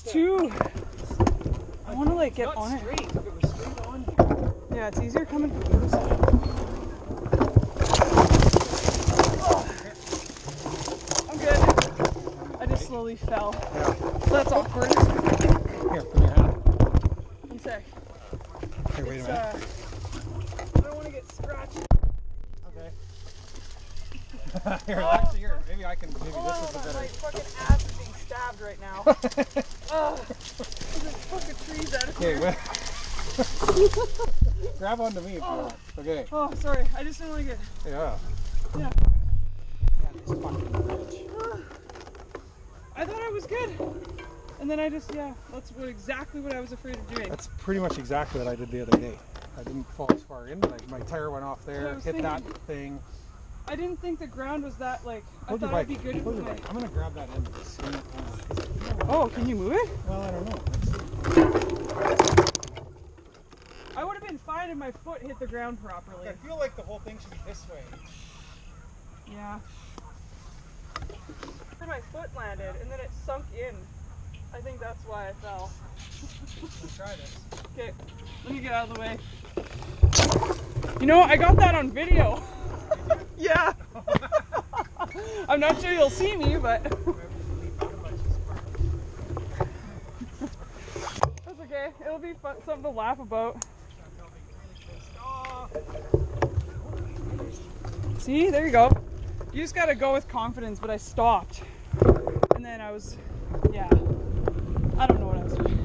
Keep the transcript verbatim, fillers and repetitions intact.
too. I want to like get on it. Straight. If it was straight on. Yeah, it's easier coming from the other side. I'm good. I just slowly fell. Yeah. So that's awkward. Here, put your hand. One sec. Here, wait a It's, minute. uh, I don't want to get scratched. Okay. Here, actually, here. Maybe I can. Maybe Oh, this is the better. my fucking ass is being stabbed right now. Ugh. There's fucking trees out of Okay, here. well, grab onto me if you want. Okay. Oh, sorry. I just didn't like it. Yeah. Yeah. Yeah, this fucking bridge. I thought I was good. And then I just, yeah, that's what exactly what I was afraid of doing. That's pretty much exactly what I did the other day. I didn't fall as far in, but I, my tire went off there, hit thinking. that thing. I didn't think the ground was that, like, I Hold your thought it'd bike. be good Hold if your my... bike. I'm going to grab that end. Just swing it down. Oh, can you move it? Well, I don't know. Let's see. I would have been fine if my foot hit the ground properly. I feel like the whole thing should be this way. Yeah. Where my foot landed, and then it sunk in. I think that's why I fell. Let's try this. Okay, let me get out of the way. You know, I got that on video. Yeah. I'm not sure you'll see me, but that's okay. It'll be fun, something to laugh about. See, there you go. You just gotta go with confidence, but I stopped. And then I was, yeah, I don't know what I was doing.